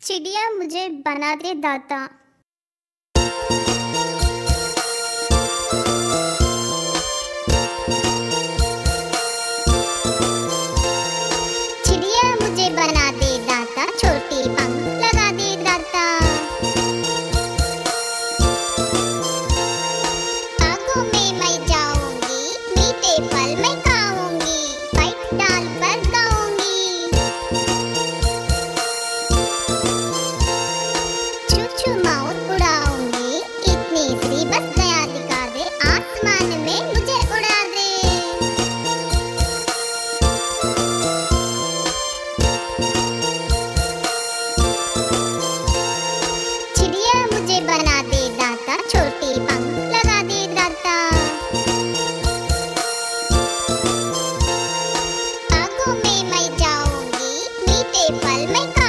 चिड़िया मुझे बना दे दाता। चिड़िया मुझे बना दे दाता, छोटे पंख लगा दे दाता। आगों में मैं जाऊंगी, मीठे फल मैं खाऊंगी, व्हाइट डाल पर गाऊंगी। छू छू माउर उड़ाऊंगी, इतनी सी बस दया दिखा दे, आसमान में मुझे उड़ा दे। चिड़िया मुझे बना दे दाता, छोटे पंख लगा दे दाता। आगों में मैं जाऊंगी, मीठे फल मैं खाऊंगी।